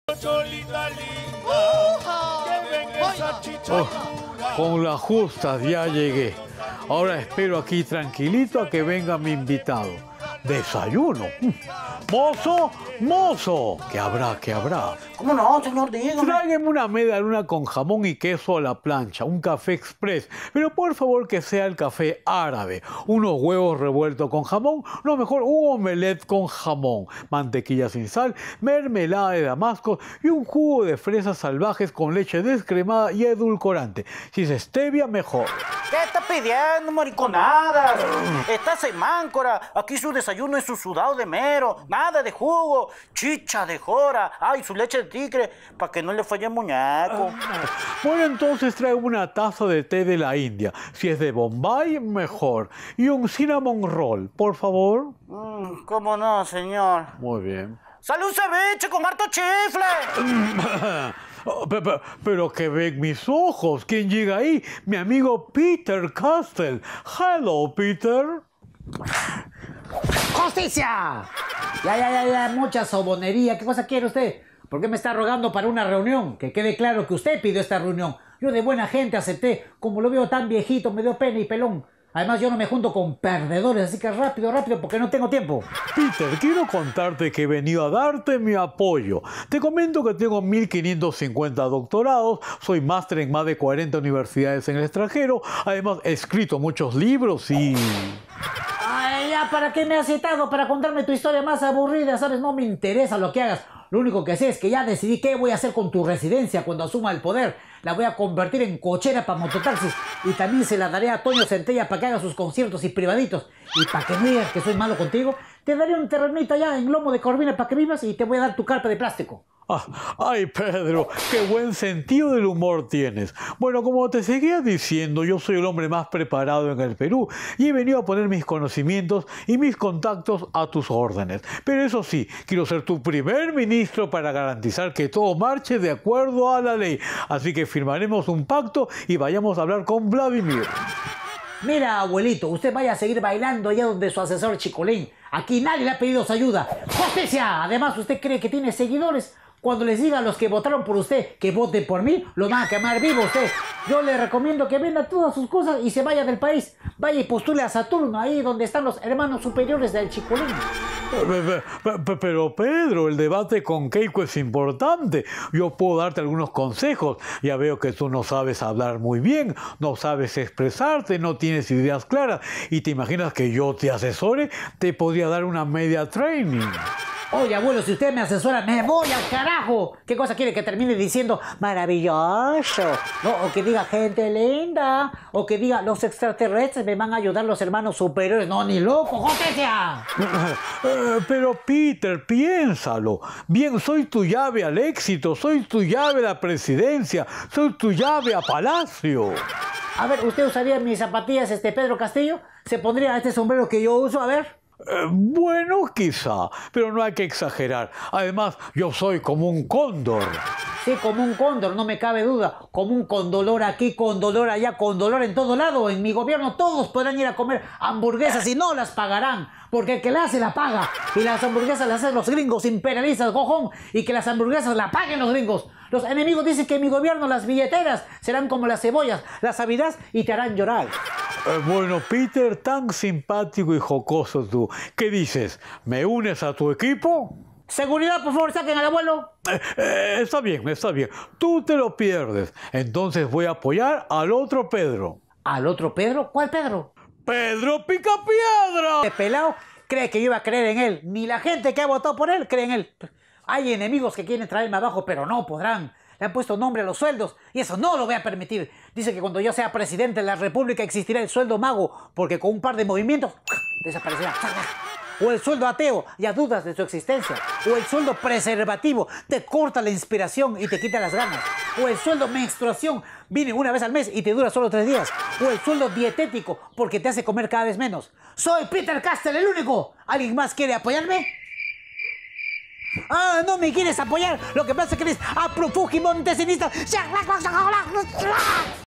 Cholita linda, que venga esa chicha. Con las justas ya llegué. Ahora espero aquí tranquilito a que venga mi invitado. Desayuno. ¡Mozo! ¡Mozo! ¿Qué habrá? ¿Qué habrá? ¿Cómo no, señor? Dígame. Tráigame una media luna con jamón y queso a la plancha, un café express, pero por favor que sea el café árabe, unos huevos revueltos con jamón, no, mejor un omelette con jamón, mantequilla sin sal, mermelada de damasco y un jugo de fresas salvajes con leche descremada y edulcorante. Si es stevia, mejor. ¿Qué está pidiendo, mariconada? Estás en Máncora. Aquí su desayuno es su sudado de mero. Nada de jugo. Chicha de jora. Ay, su leche de tigre. Para que no le falle el muñeco. Bueno, entonces traigo una taza de té de la India. Si es de Bombay, mejor. Y un cinnamon roll, por favor. ¿Cómo no, señor? Muy bien. ¡Salud ceviche con harto chifle! Pero que ven mis ojos. ¿Quién llega ahí? Mi amigo Peter Castell. Hello, Peter. ¡Justicia! Ya, mucha sobonería. ¿Qué cosa quiere usted? ¿Por qué me está rogando para una reunión? Que quede claro que usted pidió esta reunión. Yo de buena gente acepté. Como lo veo tan viejito, me dio pena y pelón. Además, yo no me junto con perdedores, así que rápido, porque no tengo tiempo. Peter, quiero contarte que he venido a darte mi apoyo. Te comento que tengo 1550 doctorados, soy máster en más de 40 universidades en el extranjero, además he escrito muchos libros y... Ay, ya, ¿para qué me has citado? Para contarme tu historia más aburrida, ¿sabes? No me interesa lo que hagas. Lo único que sé es que ya decidí qué voy a hacer con tu residencia cuando asuma el poder. La voy a convertir en cochera para mototaxis y también se la daré a Toño Centella para que haga sus conciertos y privaditos. Y para que no digas que soy malo contigo, te daré un terrenito allá en Lomo de Corvina para que vivas y te voy a dar tu carpa de plástico. Ay, Pedro, qué buen sentido del humor tienes. Bueno, como te seguía diciendo, yo soy el hombre más preparado en el Perú y he venido a poner mis conocimientos y mis contactos a tus órdenes. Pero eso sí, quiero ser tu primer ministro para garantizar que todo marche de acuerdo a la ley. Así que firmaremos un pacto y vayamos a hablar con Vladimir. Mira, abuelito, usted vaya a seguir bailando allá donde su asesor Chicolín. Aquí nadie le ha pedido su ayuda. ¡Justicia! Además, ¿usted cree que tiene seguidores? Cuando les diga a los que votaron por usted que voten por mí, lo van a quemar vivo usted. Yo le recomiendo que venda todas sus cosas y se vaya del país. Vaya y postule a Saturno, ahí donde están los hermanos superiores del Chicolín. Pero Pedro, el debate con Keiko es importante. Yo puedo darte algunos consejos. Ya veo que tú no sabes hablar muy bien, no sabes expresarte, no tienes ideas claras. Y te imaginas que yo te asesore, te podría dar una media training. Oye, abuelo, si usted me asesora, me voy al carajo. ¿Qué cosa quiere que termine diciendo? Maravilloso. No, o que diga gente linda. O que diga los extraterrestres me van a ayudar los hermanos superiores. No, ni loco, ¡justicia! Pero Peter, piénsalo. Bien, soy tu llave al éxito, soy tu llave a la presidencia, soy tu llave a Palacio. A ver, ¿usted usaría mis zapatillas, Pedro Castillo? ¿Se pondría este sombrero que yo uso? A ver. Bueno, quizá, pero no hay que exagerar. Además, yo soy como un cóndor. Sí, como un cóndor, no me cabe duda. Como un condolor aquí, condolor allá, condolor en todo lado. En mi gobierno todos podrán ir a comer hamburguesas y no las pagarán. Porque el que la hace, la paga. Y las hamburguesas las hacen los gringos imperialistas, cojón. Y que las hamburguesas la paguen los gringos. Los enemigos dicen que en mi gobierno las billeteras serán como las cebollas. Las abrirás y te harán llorar. Bueno, Peter, tan simpático y jocoso tú. ¿Qué dices? ¿Me unes a tu equipo? Seguridad, por favor, saquen al abuelo. Está bien, está bien. Tú te lo pierdes. Entonces voy a apoyar al otro Pedro. ¿Al otro Pedro? ¿Cuál Pedro? ¡Pedro Picapiedra! Este pelado cree que yo iba a creer en él. Ni la gente que ha votado por él cree en él. Hay enemigos que quieren traerme abajo, pero no podrán. Le han puesto nombre a los sueldos y eso no lo voy a permitir. Dice que cuando yo sea presidente de la República existirá el sueldo mago, porque con un par de movimientos desaparecerá. O el sueldo ateo, ya dudas de su existencia. O el sueldo preservativo, te corta la inspiración y te quita las ganas. O el sueldo menstruación, viene una vez al mes y te dura solo 3 días. O el sueldo dietético, porque te hace comer cada vez menos. Soy Peter Castell, el único. ¿Alguien más quiere apoyarme? Ah, no me quieres apoyar. Lo que pasa es que eres afrofugimontesinista.